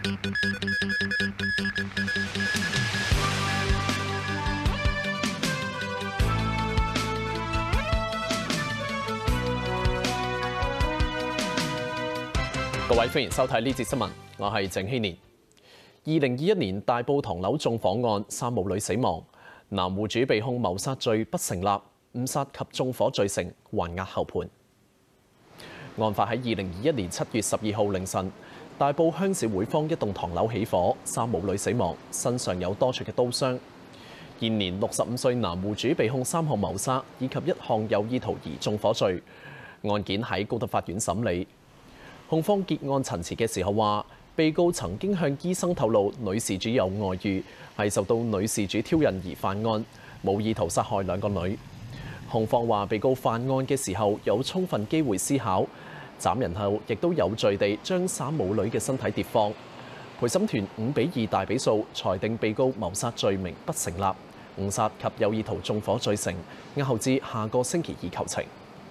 各位歡迎收睇呢節新聞，我係鄭希年。2021年大埔唐樓縱火案，3母女死亡，男戶主被控謀殺罪不成立，誤殺及縱火罪成，還押候判。案發喺2021年7月12號凌晨，大埔鄉事會坊一棟唐樓起火，3母女死亡，身上有多處嘅刀傷。現年65歲男戶主被控3項謀殺以及1項有意圖而縱火罪。案件喺高等法院審理。控方結案陳詞嘅時候話，被告曾經向醫生透露女事主有外遇，係受到女事主挑釁而犯案，冇意圖殺害2個女。控方話，被告犯案嘅時候有充分機會思考，斬人後亦都有序地將3母女嘅身體疊放。陪審團5-2大比數裁定被告謀殺罪名不成立，誤殺及有意圖縱火罪成，押後至下個星期2求情。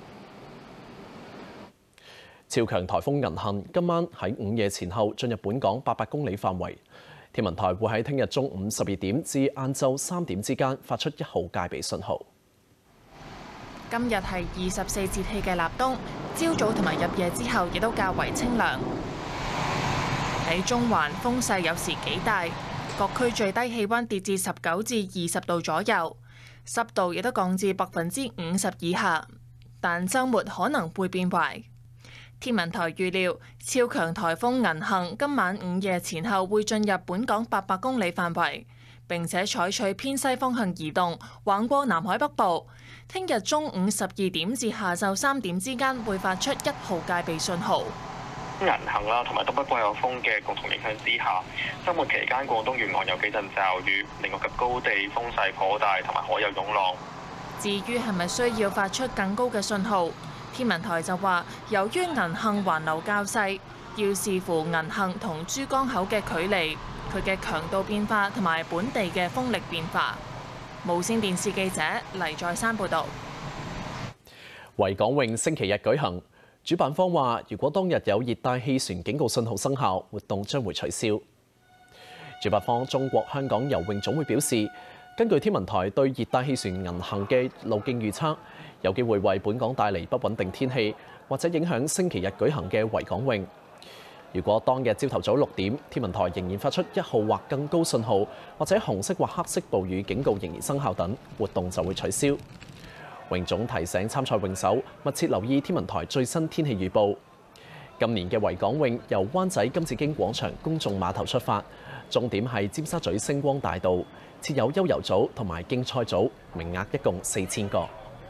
超強颱風銀杏今晚喺午夜前後進入本港800公里範圍，天文台會喺聽日中午12點至晏晝3點之間發出1號戒備信號。 今日係24節氣嘅立冬，朝早同埋入夜之後亦都較為清涼。喺中環風勢有時幾大，各區最低氣溫跌至19至20度左右，濕度亦都降至50%以下，但週末可能會變壞。天文台預料，超強颱風銀杏今晚午夜前後會進入本港800公里範圍，並且採取偏西方向移動，橫過南海北部。聽日中午12點至下晝3點之間會發出1號戒備信號。 銀杏啦，同埋東北季候風嘅共同影響之下，週末期間廣東沿岸有幾陣驟雨，另外及高地風勢頗大，同埋海有湧浪。 至於係咪需要發出更高嘅信號？天文台就話，由於銀杏環流較細，要視乎銀杏同珠江口嘅距離、佢嘅強度變化同埋本地嘅風力變化。無線電視記者黎在山報導。 維港泳星期日舉行，主辦方話，如果當日有熱帶氣旋警告信號生效，活動將會取消。主辦方中國香港游泳總會表示，根據天文台對熱帶氣旋銀杏嘅路徑預測，有機會為本港帶嚟不穩定天氣，或者影響星期日舉行嘅維港泳。如果當日朝頭早6點，天文台仍然發出1號或更高信號，或者紅色或黑色暴雨警告仍然生效等，活動就會取消。泳總提醒參賽泳手密切留意天文台最新天氣預報。今年嘅維港泳由灣仔金紫荊廣場公眾碼頭出發，終點係尖沙咀星光大道，設有悠遊組同埋競賽組，名額一共4000個。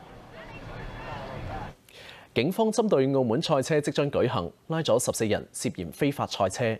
警方針對澳門賽車即將舉行，拉咗14人涉嫌非法賽車。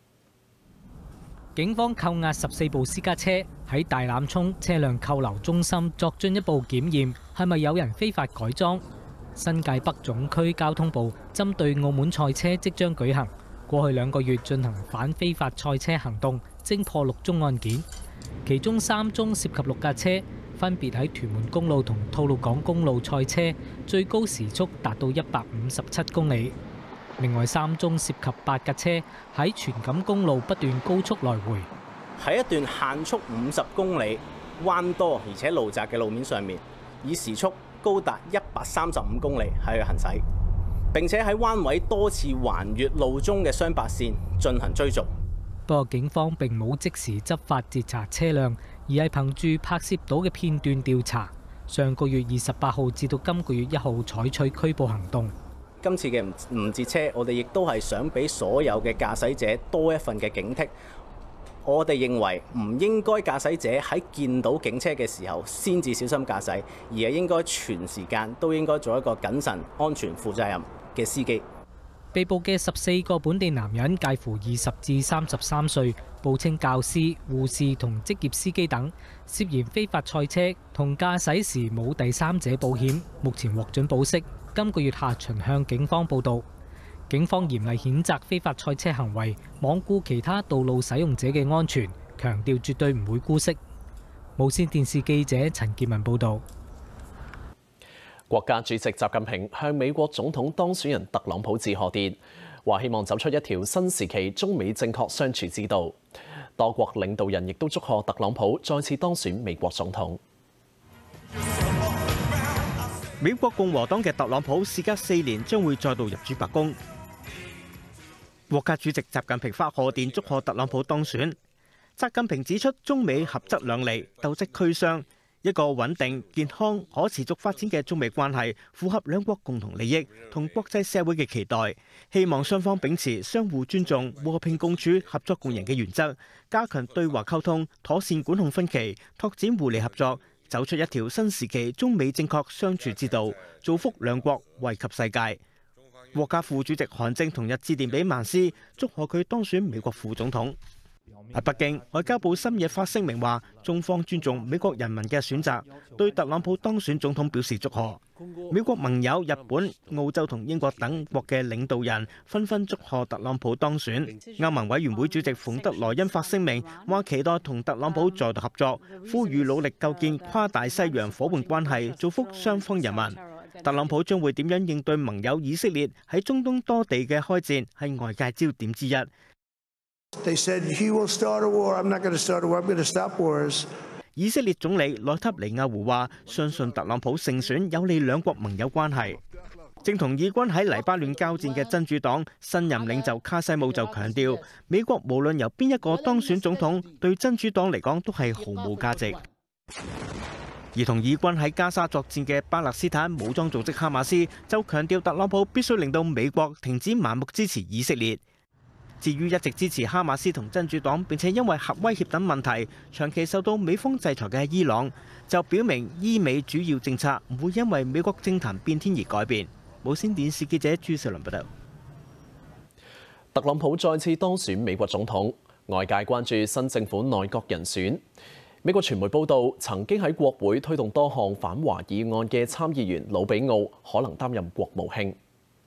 警方扣押14部私家車，喺大欖涌車輛扣留中心作進一步檢驗，係咪有人非法改裝？新界北總區交通部針對澳門賽車即將舉行，過去2個月進行反非法賽車行動，偵破6宗案件，其中3宗涉及6架車。分別喺屯門公路同吐露港公路賽車，最高時速達到157公里。另外3宗涉及8架車喺荃錦公路不斷高速來回， 喺一段限速50公里、彎多而且路窄嘅路面上面，以時速高達135公里喺度行駛，並且喺彎位多次橫越路中嘅雙白線進行追逐。 不過警方並冇即時執法截查車輛，而係憑住拍攝到嘅片段調查。上個月28號至到今個月1號採取拘捕行動。 今次嘅唔截車，我哋亦都係想俾所有嘅駕駛者多一份嘅警惕。我哋認為唔應該駕駛者喺見到警車嘅時候先至小心駕駛，而係應該全時間都應該做一個謹慎、安全、負責任嘅司機。 被捕嘅14個本地男人介乎20至33歲，報稱教師、護士同職業司機等，涉嫌非法賽車同駕駛時冇第三者保險，目前獲准保釋。今個月下旬向警方報到。警方嚴厲譴責非法賽車行為，罔顧其他道路使用者嘅安全，強調絕對唔會姑息。無線電視記者陳潔文報導。國家主席習近平向美國總統當選人特朗普致賀電， 話希望走出一條新時期中美正確相處之道。多國領導人亦都祝賀特朗普再次當選美國總統。 美國共和黨嘅特朗普事隔4年將會再度入主白宮。國家主席習近平發賀電祝賀特朗普當選。習近平指出，中美合則兩利，鬥則俱傷。一個穩定、健康、可持續發展嘅中美關係，符合兩國共同利益同國際社會嘅期待。希望雙方秉持相互尊重、和平共處、合作共贏嘅原則，加強對話溝通，妥善管控分歧，拓展互利合作，走出一條新時期中美正確相處之道，造福兩國，惠及世界。國家副主席韓正同日致電俾曼斯，祝賀佢當選美國副總統。喺北京，外交部深夜發聲明話，中方尊重美國人民嘅選擇，對特朗普當選總統表示祝賀。美國盟友日本、澳洲同英國等國嘅領導人紛紛祝賀特朗普當選。歐盟委員會主席馮德萊恩發聲明話，期待同特朗普再度合作，呼籲努力構建跨大西洋伙伴關係，造福雙方人民。特朗普將會點樣應對盟友以色列喺中東多地嘅開戰，係外界焦點之一。以色列總理內塔尼亞胡話，相信特朗普勝選有利兩國盟友關係。正同以軍喺黎巴嫩交戰嘅真主黨新任領袖卡西姆就強調，美國無論由邊一個當選總統，對真主黨嚟講都係毫無價值。而同以軍喺加沙作戰嘅巴勒斯坦武裝組織哈馬斯就強調，特朗普必須令到美國停止盲目支持以色列。至於一直支持哈馬斯同真主黨並且因為核威脅等問題長期受到美方制裁嘅伊朗，就表明伊美主要政策唔會因為美國政壇變天而改變。無線電視記者朱兆麟報道。 特朗普再次當選美國總統，外界關注新政府內閣人選。美國傳媒報道，曾經喺國會推動多項反華議案嘅參議員魯比奧可能擔任國務卿。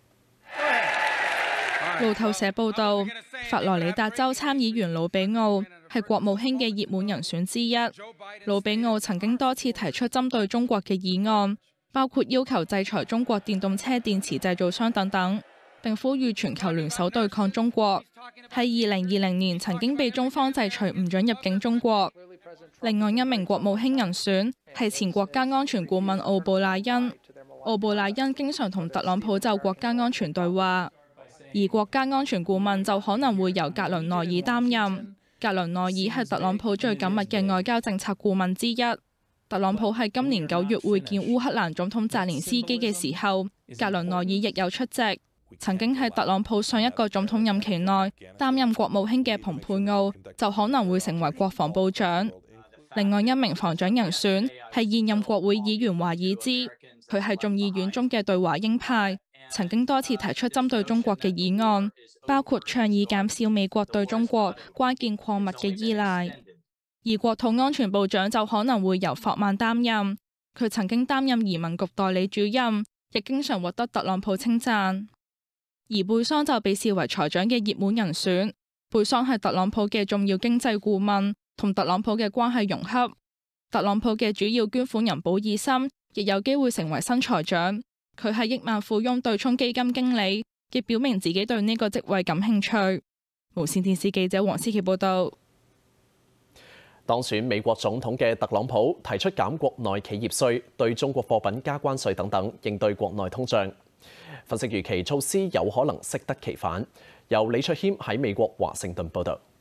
路透社報道，佛羅里達州參議員魯比奧係國務卿嘅熱門人選之一。魯比奧曾經多次提出針對中國嘅議案，包括要求制裁中國電動車電池製造商等等，並呼籲全球聯手對抗中國。喺2020年曾經被中方制裁唔准入境中國。另外一名國務卿人選係前國家安全顧問奧布賴恩。奧布賴恩經常同特朗普就國家安全對話。而國家安全顧問就可能會由格倫內爾擔任。格倫內爾係特朗普最緊密嘅外交政策顧問之一。特朗普喺今年9月會見烏克蘭總統澤連斯基嘅時候，格倫內爾亦有出席。曾經喺特朗普上一個總統任期內擔任國務卿嘅蓬佩奧就可能會成為國防部長。另外一名防長人選係現任國會議員華爾茲，佢係眾議院中嘅對華鷹派。曾經多次提出針對中國嘅議案，包括倡議減少美國對中國關鍵礦物嘅依賴。而國土安全部長就可能會由霍曼擔任，佢曾經擔任移民局代理主任，亦經常獲得特朗普稱讚。而貝桑就被視為財長嘅熱門人選，貝桑係特朗普嘅重要經濟顧問，同特朗普嘅關係融洽。特朗普嘅主要捐款人保爾森亦有機會成為新財長。佢係億萬富翁對沖基金經理，亦表明自己對呢個職位感興趣。無線電視記者黃思琪報道。 當選美國總統嘅特朗普提出減國內企業稅、對中國貨品加關稅等等，應對國內通脹。分析預期措施有可能適得其反。由李卓謙喺美國華盛頓報道。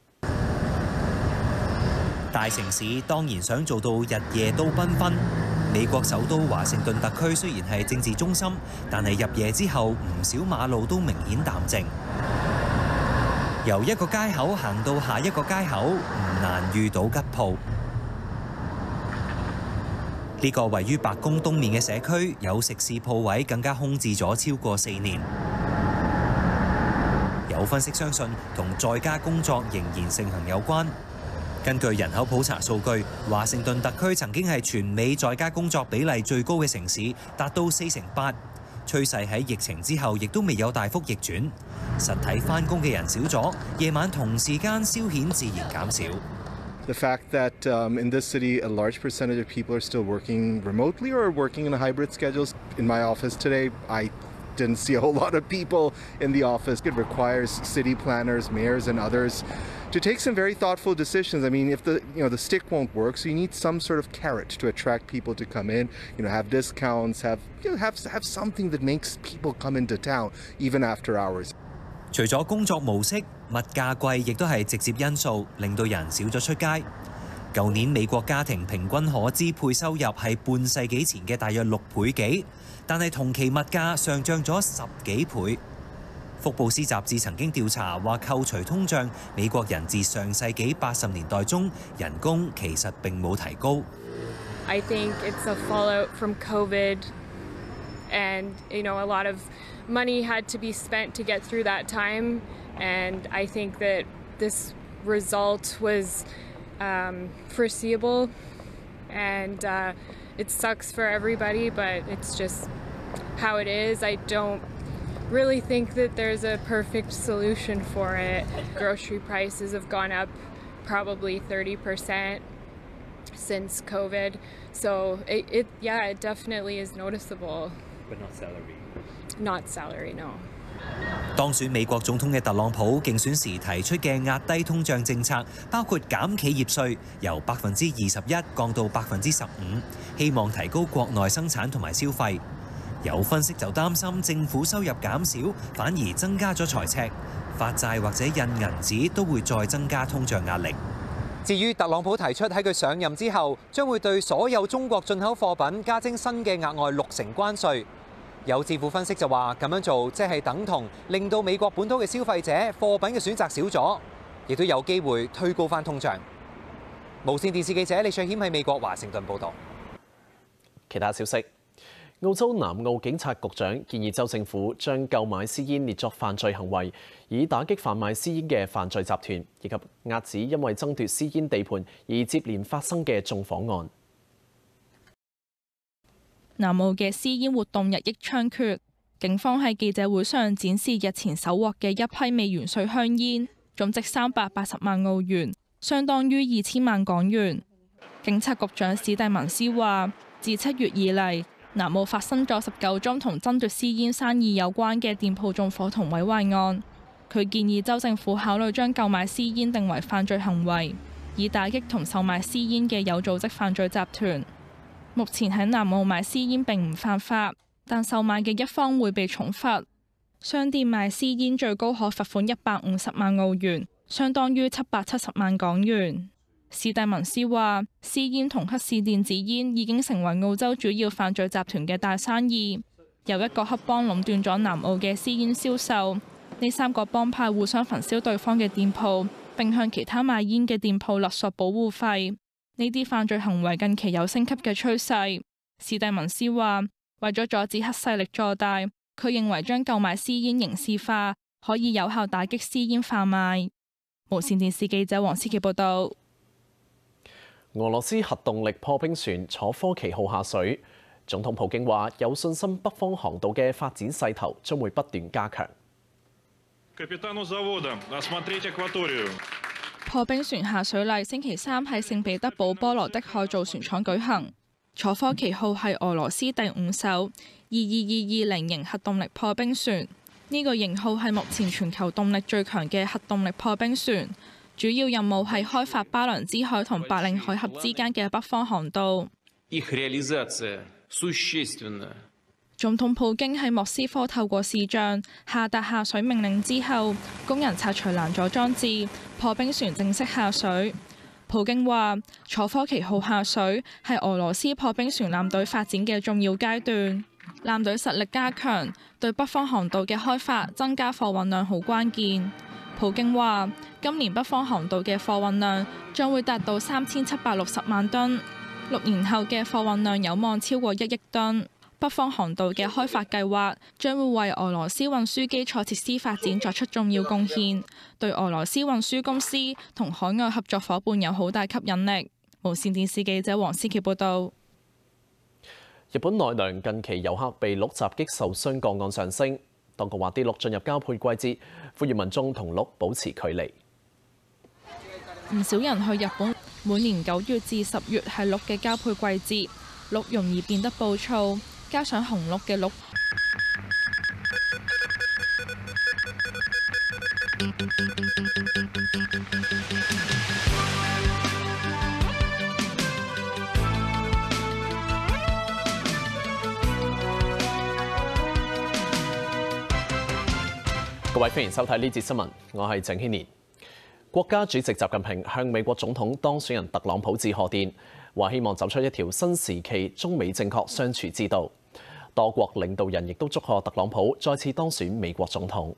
大城市當然想做到日夜都繽紛。美國首都華盛頓特區雖然係政治中心，但係入夜之後，唔少馬路都明顯淡靜。由一個街口行到下一個街口，唔難遇到吉鋪。呢個位於白宮東面嘅社區，有食肆鋪位更加空置咗超過4年。有分析相信，同在家工作仍然盛行有關。根據人口普查數據，華盛頓特區曾經係全美在家工作比例最高嘅城市，達到48%。趨勢喺疫情之後亦都未有大幅逆轉。實體返工嘅人少咗，夜晚同時間消遣自然減少。 The fact that in this city a large percentage of people are still working remotely or working in a hybrid schedules. In my office today, I didn't see a whole lot of people in the office. It requires city planners, mayors, and others to take some very thoughtful decisions. I mean, if the stick won't work, so you need some sort of carrot to attract people to come in. Have discounts, have something that makes people come into town even after hours. 除咗工作模式，物價貴亦都係直接因素，令到人少咗出街。舊年美國家庭平均可支配收入係半世紀前嘅大約6倍幾，但係同期物價上漲咗10幾倍。福布斯雜誌曾經調查話，扣除通脹，美國人自上世紀80年代中人工其實並冇提高。 I think it's a fallout from COVID, and a lot of money had to be spent to get through that time, and I think that this result was foreseeable, and it sucks for everybody, but it's just how it is. I don't really think that there's a perfect solution for it. Grocery prices have gone up probably 30% since COVID, so it definitely is noticeable. But not salary. Not salary, no. 當選美國總統嘅特朗普競選時提出嘅壓低通脹政策，包括減企業稅由21%降到15%，希望提高國內生產同埋消費。有分析就擔心政府收入減少，反而增加咗財赤，發債或者印銀紙都會再增加通脹壓力。 至於特朗普提出喺佢上任之後，將會對所有中國進口貨品加徵新嘅額外60%關稅。有智庫分析就話，咁樣做即係等同令到美國本土嘅消費者貨品嘅選擇少咗，亦都有機會推高翻通脹。無線電視記者李卓謙喺美國華盛頓報導。 其他消息，澳洲南澳警察局長建議州政府將購買私煙列作犯罪行為，以打擊販賣私煙嘅犯罪集團，以及遏止因為爭奪私煙地盤而接連發生嘅縱火案。 南澳嘅私煙活動日益猖獗，警方喺記者會上展示日前搜獲嘅一批未完稅香煙，總值380萬澳元，相當於2000萬港元。警察局長史蒂文斯話，自7月以嚟，南澳發生咗19宗同爭奪私煙生意有關嘅店鋪縱火同毀壞案。佢建議州政府考慮將購買私煙定為犯罪行為，以打擊同售賣私煙嘅有組織犯罪集團。目前喺南澳買私煙並唔犯法，但售賣嘅一方會被重罰。商店賣私煙最高可罰款150萬澳元，相當於770萬港元。史蒂文斯話，私煙同黑市電子煙已經成為澳洲主要犯罪集團嘅大生意，由一個黑幫壟斷咗南澳嘅私煙銷售。呢3個幫派互相焚燒對方嘅店鋪，並向其他賣煙嘅店鋪勒索保護費。呢啲犯罪行為近期有升級嘅趨勢。史蒂文斯話，為咗阻止黑勢力坐大，佢認為將購買私煙刑事化可以有效打擊私煙販賣。無線電視記者黃思琪報導。 俄羅斯核動力破冰船楚科奇號下水，總統普京話有信心北方航道嘅發展勢頭將會不斷加強。 破冰船下水禮星期3喺聖彼得堡波羅的海造船廠舉行。楚科奇號係俄羅斯第5艘22220型核動力破冰船，呢個型號係目前全球動力最強嘅核動力破冰船，主要任務係開發巴倫支海同白令海峽之間嘅北方航道。總統普京喺莫斯科透過視像下達下水命令之後，工人拆除攔阻裝置，破冰船正式下水。普京話：楚科奇號下水係俄羅斯破冰船艦隊發展嘅重要階段，艦隊實力加強，對北方航道嘅開發增加貨運量好關鍵。普京話：今年北方航道嘅貨運量將會達到3760萬噸，6年後嘅貨運量有望超過1億噸。北方航道嘅開發計劃將會為俄羅斯運輸基礎設施發展作出重要貢獻，對俄羅斯運輸公司同海外合作伙伴有好大吸引力。無線電視記者黃思琪報導。 日本奈良近期遊客被鹿襲擊受傷個案上升，當局話啲鹿進入交配季節，呼籲民眾同鹿保持距離。 唔少人去日本，每年9月至10月係鹿嘅交配季節，鹿容易變得暴躁。加上紅鹿嘅鹿各位歡迎收睇呢節新聞，我係鄭軒年。國家主席習近平向美國總統當選人特朗普致賀電，話希望走出一條新時期中美正確相處之道。多國領導人亦都祝賀特朗普再次當選美國總統。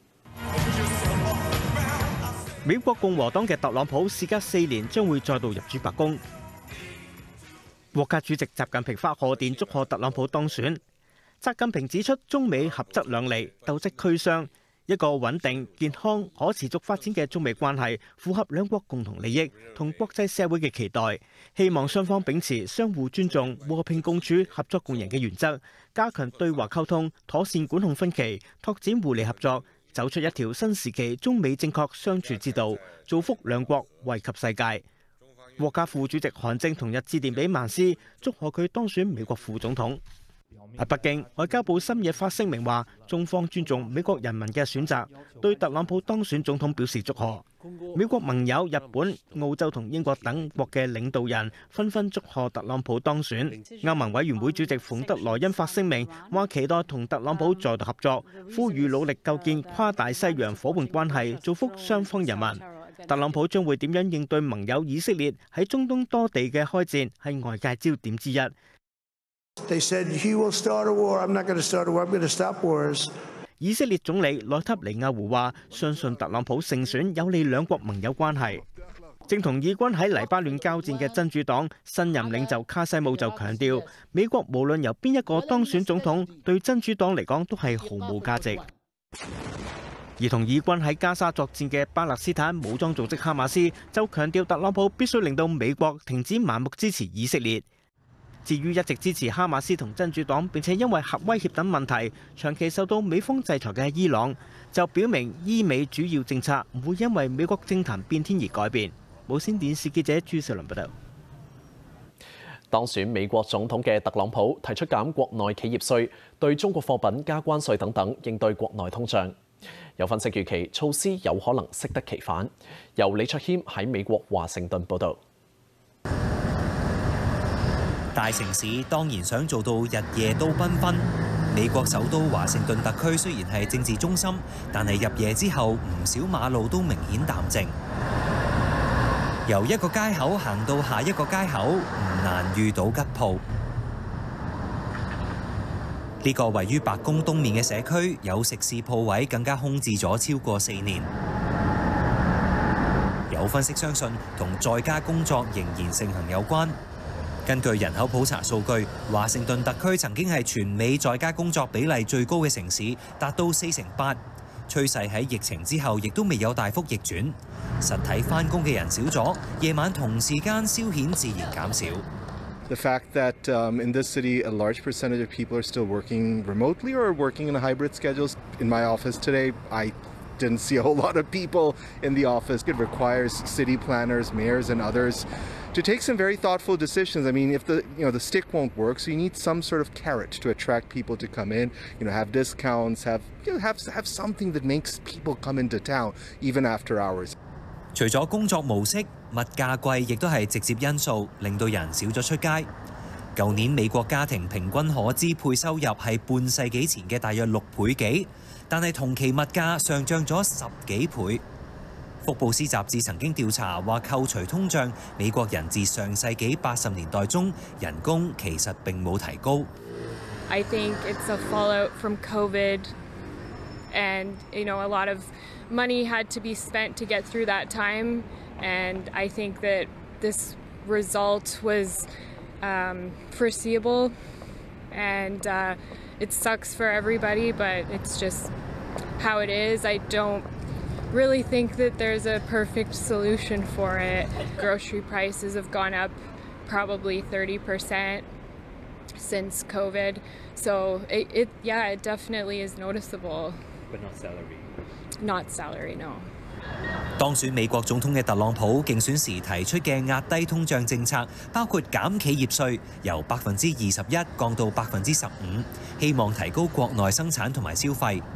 美國共和黨嘅特朗普事隔4年將會再度入主白宮。國家主席習近平發賀電祝賀特朗普當選。習近平指出，中美合則兩利，鬥則俱傷。一個穩定、健康、可持續發展嘅中美關係，符合兩國共同利益同國際社會嘅期待。希望雙方秉持相互尊重、和平共處、合作共贏嘅原則，加強對話溝通，妥善管控分歧，拓展互利合作，走出一條新時期中美正確相處之道，造福兩國，惠及世界。國家副主席韓正同日致電俾曼斯，祝賀佢當選美國副總統。喺北京，外交部深夜發聲明話，中方尊重美國人民嘅選擇，對特朗普當選總統表示祝賀。美國盟友日本、澳洲同英國等國嘅領導人紛紛祝賀特朗普當選。歐盟委員會主席馮德萊恩發聲明話，期待同特朗普再度合作，呼籲努力構建跨大西洋伙伴關係，造福雙方人民。特朗普將會點樣應對盟友以色列喺中東多地嘅開戰，係外界焦點之一。 They said he will start a war. I'm not going to start a war. I'm going to stop wars. 以色列總理內塔尼亞胡話，相信特朗普勝選有利兩國盟友關係。正同以軍喺黎巴嫩交戰嘅真主黨新任領袖卡西姆就強調，美國無論由邊一個當選總統，對真主黨嚟講都係毫無價值。而同以軍喺加沙作戰嘅巴勒斯坦武裝組織哈馬斯就強調，特朗普必須令到美國停止盲目支持以色列。至於一直支持哈馬斯同真主黨並且因為核威脅等問題長期受到美方制裁嘅伊朗，就表明伊美主要政策唔會因為美國政壇變天而改變。無線電視記者朱兆倫報道。 當選美國總統嘅特朗普提出減國內企業稅、對中國貨品加關稅等等，應對國內通脹。有分析預期措施有可能適得其反。由李卓謙喺美國華盛頓報導。 大城市當然想做到日夜都繽紛。美國首都華盛頓特區雖然係政治中心，但係入夜之後唔少馬路都明顯淡靜。由一個街口行到下一個街口，唔難遇到吉鋪。呢個位於白宮東面嘅社區，有食肆鋪位更加空置咗超過4年。有分析相信同在家工作仍然盛行有關。根據人口普查數據，華盛頓特區曾經係全美在家工作比例最高嘅城市，達到48%。趨勢喺疫情之後亦都未有大幅逆轉。實體返工嘅人少咗，夜晚同時間消遣自然減少。 The fact that in this city a large percentage of people are still working remotely or working in a hybrid schedules. In my office today, I didn't see a whole lot of people in the office. It requires city planners, mayors, and others to take some very thoughtful decisions. I mean, if the stick won't work, so you need some sort of carrot to attract people to come in. Have discounts, have something that makes people come into town even after hours. 除咗工作模式，物價貴亦都係直接因素，令到人少咗出街。舊年美國家庭平均可支配收入係半世紀前嘅大約6倍幾，但係同期物價上漲咗10幾倍。福布斯雜誌曾經調查話，扣除通脹，美國人自上世紀80年代中人工其實並冇提高。 I think it's a fallout from COVID, and a lot of money had to be spent to get through that time, and I think that this result was foreseeable, and it sucks for everybody, but it's just how it is. I don't really think that there's a perfect solution for it. Grocery prices have gone up probably 30% since COVID, so it definitely is noticeable. But not salary. Not salary, no. 當選美國總統嘅特朗普競選時提出嘅壓低通脹政策，包括減企業稅由21%降到15%，希望提高國內生產同埋消費。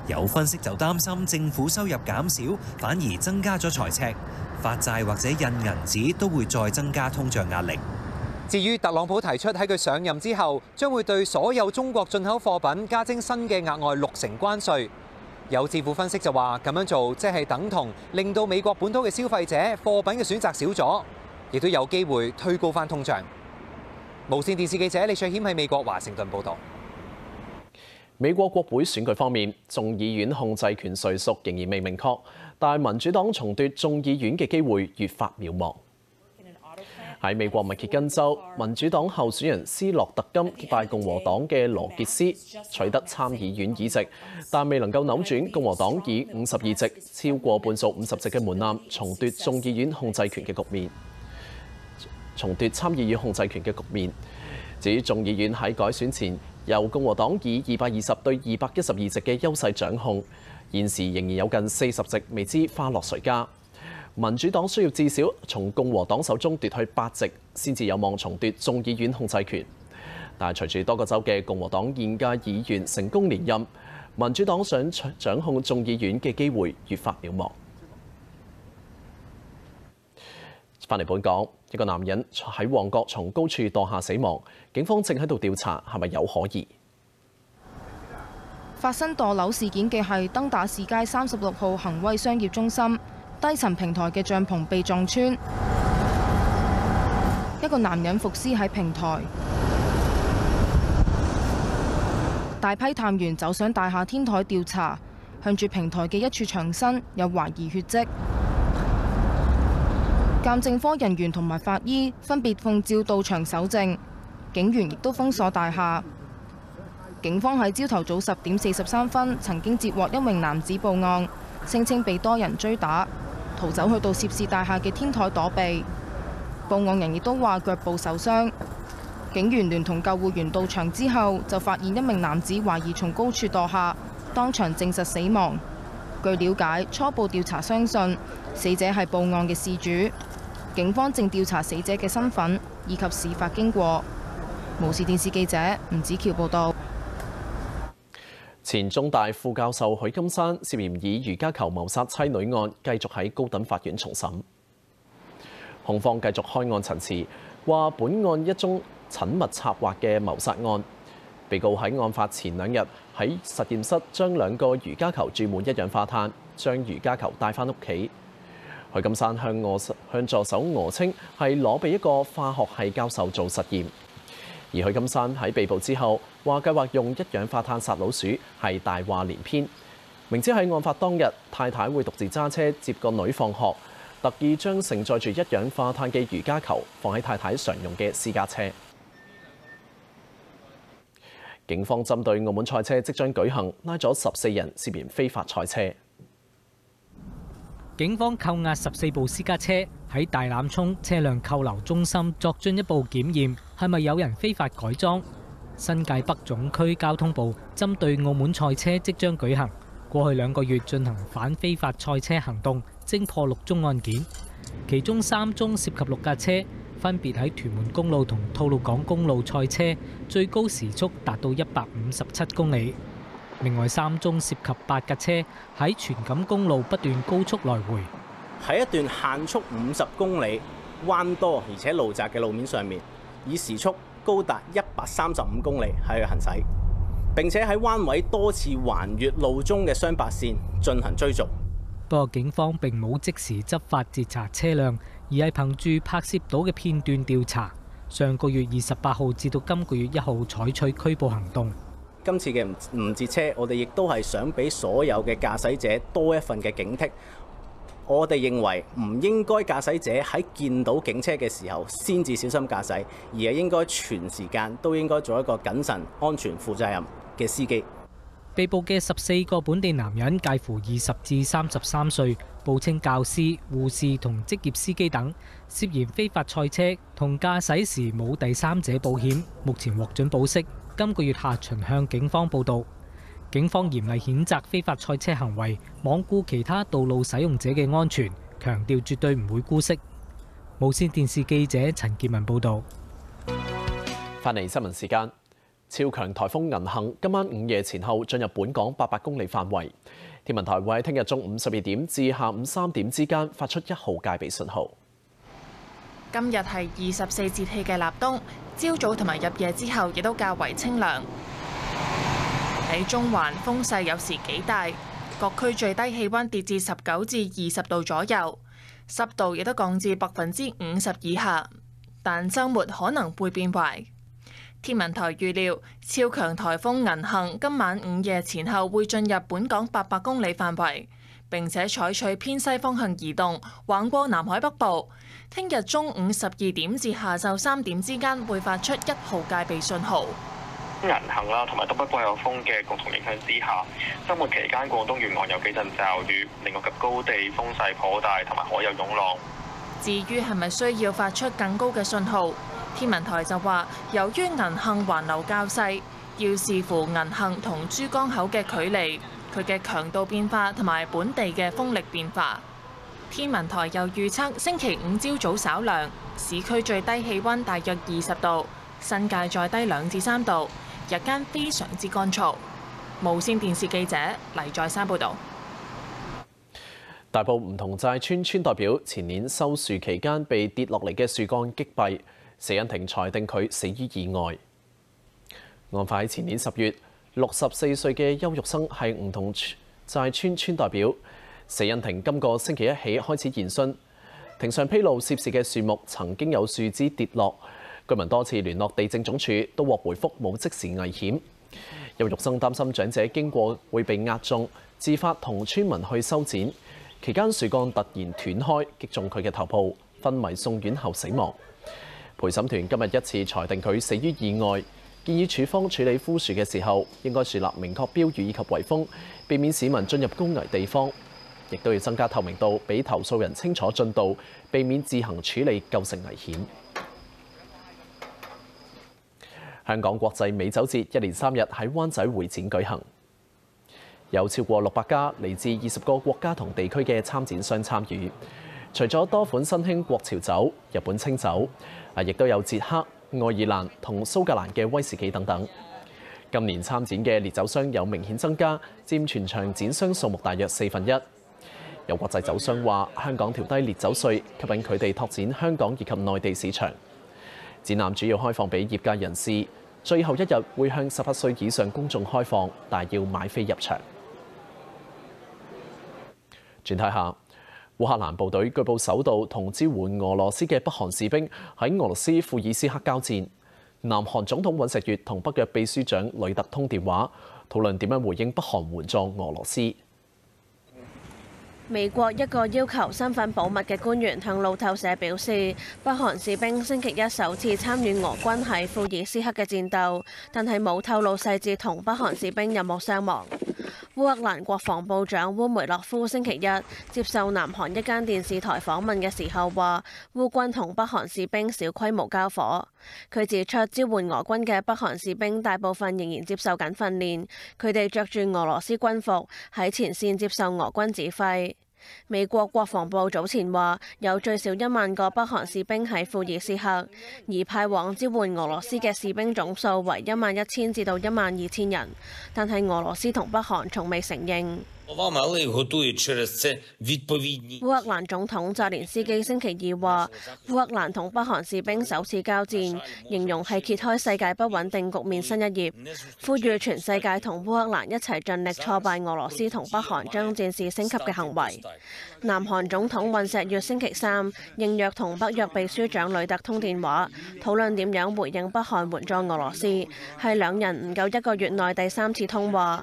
有分析就擔心政府收入減少，反而增加咗財赤，發債或者印銀紙都會再增加通脹壓力。 至於特朗普提出喺佢上任之後，將會對所有中國進口貨品加徵新嘅額外60%關稅。有智庫分析就話，咁樣做即係等同令到美國本土嘅消費者貨品嘅選擇少咗，亦都有機會推高翻通脹。無線電視記者李卓謙喺美國華盛頓報導。 美國國會選舉方面，眾議院控制權誰屬仍然未明確，但民主黨重奪眾議院嘅機會越發渺茫。喺美國密歇根州，民主黨候選人斯諾特金擊敗共和黨嘅羅傑斯，取得參議院議席，但未能夠扭轉共和黨以52席超過半數50席嘅門檻，重奪眾議院控制權嘅局面。重奪參議院控制權嘅局面。至於眾議院喺改選前，由共和黨以220對212席嘅優勢掌控，現時仍然有近40席未知花落誰家。民主黨需要至少從共和黨手中奪去8席，先至有望重奪眾議院控制權。但係隨住多個州嘅共和黨現屆議員成功連任，民主黨想掌控眾議院嘅機會越發渺茫。翻嚟本港，一個男人喺旺角從高處墮下死亡，警方正喺度調查係咪有可疑。 發生墮樓事件嘅係登打士街36號恒威商業中心。低層平台嘅帳篷被撞穿，一個男人伏屍喺平台。大批探員走上大廈天台調查，向住平台嘅一處牆身有懷疑血跡。鑑證科人員同埋法醫分別奉召到場搜證，警員亦都封鎖大廈。警方喺朝頭早10點43分曾經接獲一名男子報案，聲稱被多人追打，逃走去到涉事大廈嘅天台躲避。報案人亦都話腳部受傷。警員聯同救護員到場之後，就發現一名男子懷疑從高處墮下，當場證實死亡。據了解，初步調查相信死者係報案嘅事主。警方正調查死者嘅身份以及事發經過。無線電視記者吳子喬報道。 前中大副教授許金山涉嫌以瑜伽球謀殺妻女案，繼續喺高等法院重審。控方繼續開案陳詞，話本案一宗縝密策劃嘅謀殺案。被告喺案發前2日喺實驗室將2個瑜伽球注滿一氧化碳，將瑜伽球帶返屋企。許金山向助手訛稱係攞俾一個化學系教授做實驗。而許金山喺被捕之後話計劃用一氧化碳殺老鼠係大話連篇，明知喺案發當日太太會獨自揸車接個女放學，特意將盛載住一氧化碳嘅瑜伽球放喺太太常用嘅私家車。警方針對澳門賽車即將舉行，拉咗14人涉嫌非法賽車。 警方扣押14部私家車，喺大欖涌車輛扣留中心作進一步檢驗，係咪有人非法改裝？新界北總區交通部針對澳門賽車即將舉行，過去2個月進行反非法賽車行動，偵破6宗案件，其中3宗涉及6架車，分別喺屯門公路同吐露港公路賽車，最高時速達到157公里。另外3宗涉及8架車喺荃錦公路不斷高速來回， 喺一段限速50公里、彎多而且路窄嘅路面上面，以時速高達135公里喺度行駛，並且喺彎位多次橫越路中嘅雙白線進行追逐。 不過警方並冇即時執法截查車輛，而係憑住拍攝到嘅片段調查。上個月28號至到今個月1號採取拘捕行動。 今次嘅唔截車，我哋亦都係想俾所有嘅駕駛者多一份嘅警惕。我哋認為唔應該駕駛者喺見到警車嘅時候先至小心駕駛，而係應該全時間都應該做一個謹慎、安全、負責任嘅司機。 被捕嘅14個本地男人介乎20至33歲，報稱教師、護士同職業司機等，涉嫌非法賽車同駕駛時冇第三者保險，目前獲准保釋。今個月下旬向警方報到，警方嚴厲譴責非法賽車行為，罔顧其他道路使用者嘅安全，強調絕對唔會姑息。無線電視記者陳傑文報導。 翻嚟新聞時間， 超強颱風銀杏今晚午夜前後進入本港800公里範圍，天文台會喺聽日中午12點至下午3點之間發出1號戒備信號。 今日係24節氣嘅立冬，朝早同埋入夜之後亦都較為清涼。喺中環風勢有時幾大，各區最低氣溫跌至19至20度左右，濕度亦都降至50%以下，但週末可能會變壞。天文台預料，超強颱風銀杏今晚午夜前後會進入本港800公里範圍，並且採取偏西方向移動，橫過南海北部。聽日中午12點至下晝3點之間會發出1號戒備信號。 銀杏啦，同埋東北季候風嘅共同影響之下，週末期間廣東沿岸有幾陣驟雨，另外及高地風勢頗大，同埋海有湧浪。 至於係咪需要發出更高嘅信號？天文台就話，由於銀杏環流較細，要視乎銀杏同珠江口嘅距離、佢嘅強度變化同埋本地嘅風力變化。天文台又預測星期五朝早稍涼，市區最低氣溫大約20度，新界再低2至3度，日間非常之乾燥。無線電視記者黎在珊報導。 大埔唔同寨村村代表前年收樹期間被跌落嚟嘅樹幹擊斃，死因庭裁定佢死於意外。案發喺前年10月，64歲嘅邱玉生係唔同寨村村代表。死因庭今個星期一起開始研訊，庭上披露涉事嘅樹木曾經有樹枝跌落，居民多次聯絡地政總署都獲回覆冇即時危險。邱玉生擔心長者經過會被壓中，自發同村民去修剪，期間樹幹突然斷開，擊中佢嘅頭部，昏迷送院後死亡。陪審團今日一次裁定佢死於意外，建議署方處理枯樹嘅時候應該樹立明確標語以及圍封，避免市民進入高危地方。亦都要增加透明度，俾投訴人清楚進度，避免自行處理構成危險。香港國際美酒節一連3日喺灣仔會展舉行，有超過600家嚟自20個國家同地區嘅參展商參與。除咗多款新興國潮酒、日本清酒，亦都有捷克、愛爾蘭同蘇格蘭嘅威士忌等等。今年參展嘅烈酒商有明顯增加，佔全場展商數目大約1/4。有國際酒商話，香港調低烈酒稅，吸引佢哋拓展香港以及內地市場。展覽主要開放俾業界人士，最後1日會向18歲以上公眾開放，但要買飛入場。轉睇下，烏克蘭部隊據報首度同支援俄羅斯嘅北韓士兵喺俄羅斯庫爾斯克交戰。南韓總統尹錫悅同北約秘書長呂特通電話，討論點樣回應北韓援助俄羅斯。 美國一個要求身份保密嘅官員向路透社表示，北韓士兵星期一首次參與俄軍喺庫爾斯克嘅戰鬥，但係冇透露細節同北韓士兵有冇傷亡。烏克蘭國防部長烏梅洛夫星期一接受南韓一間電視台訪問嘅時候話，烏軍同北韓士兵小規模交火。佢指出，支援俄軍嘅北韓士兵大部分仍然接受緊訓練，佢哋着住俄羅斯軍服喺前線接受俄軍指揮。美國國防部早前話，有最少1萬個北韓士兵喺庫爾斯克，而派往支援俄羅斯嘅士兵總數為11000至到12000人，但係俄羅斯同北韓從未承認。烏克蘭總統澤連斯基星期二話，烏克蘭同北韓士兵首次交戰，形容係揭開世界不穩定局面新一頁，呼籲全世界同烏克蘭一齊盡力挫敗俄羅斯同北韓將戰事升級嘅行為。南韓總統尹錫悅星期三應約同北約秘書長呂特通電話，討論點樣回應北韓援助俄羅斯，係兩人唔夠1個月內第3次通話。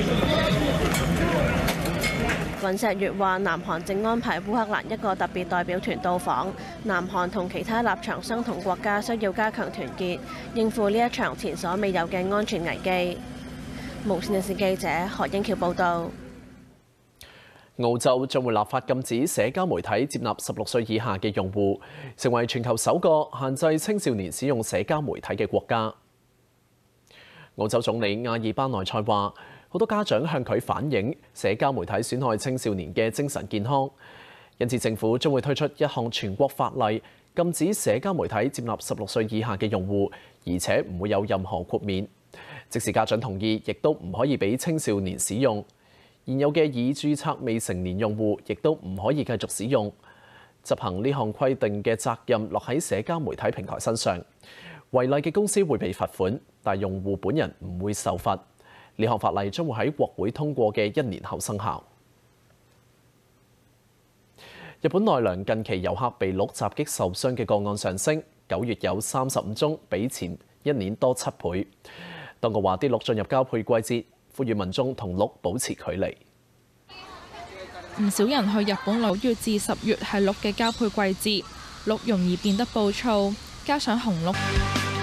尹錫悅話，南韓正安排烏克蘭一個特別代表團到訪，南韓同其他立場相同國家需要加強團結，應付呢一場前所未有嘅安全危機。無線電視記者何英橋報導。 澳洲將會立法禁止社交媒體接納16歲以下嘅用戶，成為全球首個限制青少年使用社交媒體嘅國家。澳洲總理阿爾巴內塞話，好多家長向佢反映社交媒體損害青少年嘅精神健康，因此政府將會推出一項全國法例，禁止社交媒體接納16歲以下嘅用戶，而且唔會有任何豁免。 即使家長同意，亦都唔可以俾青少年使用。現有嘅已註冊未成年用戶亦都唔可以繼續使用。執行呢項規定嘅責任落喺社交媒體平台身上，違例嘅公司會被罰款，但用戶本人唔會受罰。呢項法例將會喺國會通過嘅1年後生效。日本奈良近期遊客被鹿襲擊受傷嘅個案上升，9月有35宗，比前一年多7倍。當局話啲鹿進入交配季節，呼籲民眾同鹿保持距離。 唔少人去日本9月至10月係鹿嘅交配季節，鹿容易變得暴躁，加上雄鹿